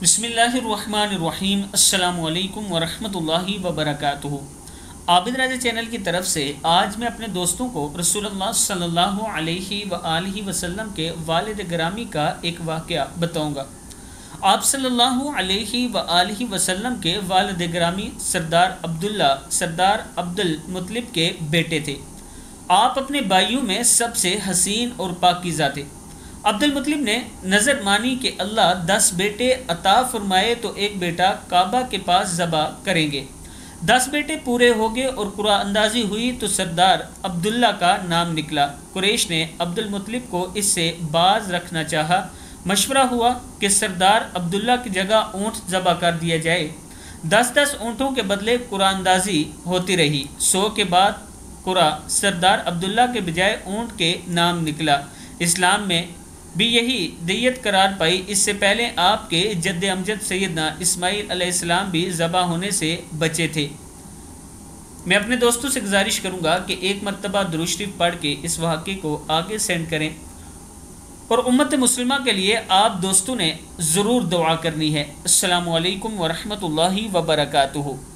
بسم اللہ الرحمن الرحیم۔ السلام علیکم ورحمۃ اللہ وبرکاتہ۔ عابد راجہ چینل کی طرف سے آج میں اپنے دوستوں کو رسول اللہ صلی اللہ علیہ وآلہ وسلم کے والد گرامی کا ایک واقعہ بتاؤں گا۔ آپ صلی اللہ علیہ وآلہ وسلم کے والد گرامی سردار عبد المطلب کے بیٹے تھے۔ آپ اپنے بھائیوں میں سب سے حسین اور پاکیزہ تھے۔ عبد المطلب نے نظر مانی کہ اللہ 10 بیٹے عطا فرمائے تو ایک بیٹا کعبہ کے پاس ذبح کریں گے۔ 10 بیٹے پورے ہو گئے اور قرعہ اندازی ہوئی تو سردار عبداللہ کا نام نکلا۔ قریش نے عبد المطلب کو اس سے باز رکھنا چاہا۔ مشورہ ہوا کہ سردار عبداللہ کی جگہ اونٹ ذبح کر دیا جائے۔ 10 اونٹوں کے بدلے قرعہ اندازی ہوتی رہی۔ 100 کے بعد قرعہ سردار عبداللہ کے بجائے اونٹ کے نام نکلا۔ اسلام میں بھی یہی دیت قرار پائی۔ اس سے پہلے آپ کے جد امجد سیدنا اسماعیل علیہ السلام بھی ذبح ہونے سے بچے تھے۔ میں اپنے دوستوں سے گزارش کروں گا کہ ایک مرتبہ درود شریف پڑھ کے اس واقعے کو آگے سینڈ کریں، اور امت مسلمہ کے لیے آپ دوستوں نے ضرور دعا کرنی ہے۔ السلام علیکم ورحمۃ اللہ وبرکاتہ۔